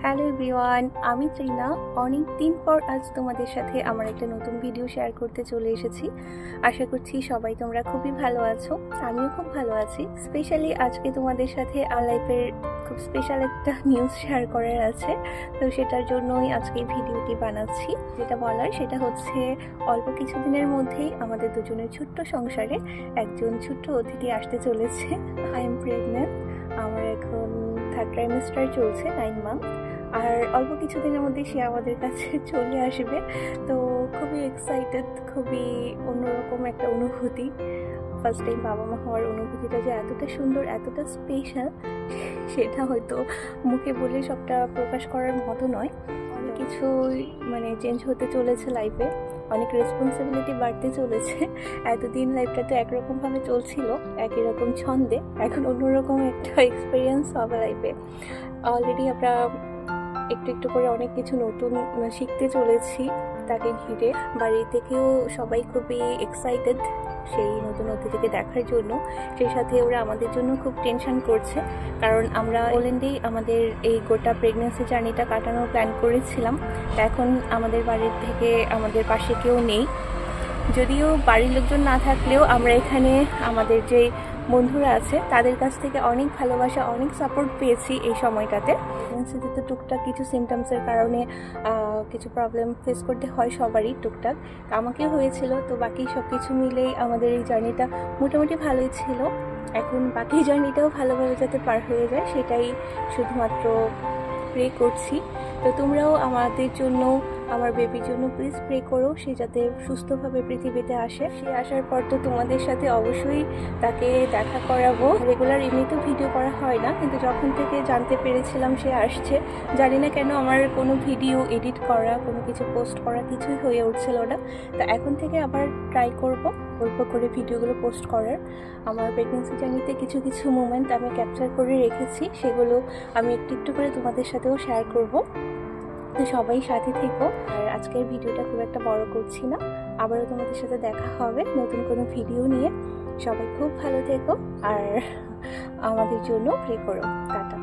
Hello everyone, আমি ত্রিনা। অনেক দিন পর আজ তোমাদের সাথে আমার একটা নতুন ভিডিও শেয়ার করতে চলে এসেছি। আশা করছি সবাই তোমরা খুবই ভালো আছো, আমিও খুব ভালো আছি। স্পেশালি আজকে তোমাদের সাথে আমার লাইফের খুব স্পেশাল একটা নিউজ শেয়ার করার আছে, তো সেটার জন্যই আজকে এই ভিডিওটি বানাচ্ছি। যেটা বলার সেটা হচ্ছে, অল্প কিছুদিনের মধ্যেই আমাদের দুজনের ছোট্ট সংসারে একজন ছোট্ট অতিথি আসতে চলেছে। I am pregnant. আমার এখন থার্ড ট্রাইমেস্টার চলছে, 9 মান্থ। আর অল্প কিছুদিনের মধ্যে সে আমাদের কাছে চলে আসবে। তো খুবই এক্সাইটেড, খুবই অন্যরকম একটা অনুভূতি। ফার্স্ট টাইম বাবা মা হওয়ার অনুভূতিটা যে এতটা সুন্দর, এতটা স্পেশাল, সেটা হয়তো মুখে বলে সবটা প্রকাশ করার মতো নয়। অনেক কিছু চেঞ্জ হতে চলেছে লাইফে, অনেক রেসপন্সিবিলিটি বাড়তে চলেছে। এতদিন লাইফটা তো একরকমভাবে চলছিল, একই রকম ছন্দে, এখন অন্যরকম একটা এক্সপিরিয়েন্স হবে লাইফে। অলরেডি আমরা একটু একটু করে অনেক কিছু নতুন শিখতে চলেছি তাকে ঘিরে। বাড়ি থেকেও সবাই খুবই এক্সাইটেড সেই নতুন অতিথিকে দেখার জন্য। সেই সাথে ওরা আমাদের জন্য খুব টেনশন করছে, কারণ আমরা পোল্যান্ডেই আমাদের এই গোটা প্রেগনেন্সি জার্নিটা কাটানোর প্ল্যান করেছিলাম। এখন আমাদের বাড়ির থেকে আমাদের পাশে কেউ নেই, যদিও বাড়ির লোকজন না থাকলেও আমরা এখানে আমাদের যে বন্ধুরা আছে তাদের কাছ থেকে অনেক ভালোবাসা, অনেক সাপোর্ট পেয়েছি এই সময়টাতে। প্রেগনেন্সিতে তো টুকটাক কিছু সিমটমসের কারণে কিছু প্রবলেম ফেস করতে হয় সবারই, টুকটাক আমাকেও হয়েছিল। তো বাকি সব কিছু মিলেই আমাদের এই জার্নিটা মোটামুটি ভালোই ছিল। এখন বাকি জার্নিটাও ভালোভাবে যাতে পার হয়ে যায় সেটাই শুধুমাত্র প্রে করছি। তো তোমরাও আমাদের জন্য, আমার বেবির জন্য প্লিজ প্রে করো, সে যাতে সুস্থভাবে পৃথিবীতে আসে। সে আসার পর তো তোমাদের সাথে অবশ্যই তাকে দেখা করাবো। রেগুলার এমনিতেও ভিডিও করা হয় না, কিন্তু যখন থেকে জানতে পেরেছিলাম সে আসছে, জানি না কেন আমার কোনো ভিডিও এডিট করা, কোনো কিছু পোস্ট করা কিছুই হয়ে উঠছিল না। তো এখন থেকে আবার ট্রাই করব অল্প করে ভিডিওগুলো পোস্ট করার। আমার প্রেগনেন্সি জার্নিতে কিছু কিছু মোমেন্ট আমি ক্যাপচার করে রেখেছি, সেগুলো আমি একটু একটু করে তোমাদের সাথেও শেয়ার করব। তো সবাই সাথে থেকো। আর আজকের ভিডিওটা খুব একটা বড় করছি না, আবারও তোমাদের সাথে দেখা হবে নতুন কোনো ভিডিও নিয়ে। সবাই খুব ভালো থেকো আর আমাদের জন্য প্রে করো। টাটা।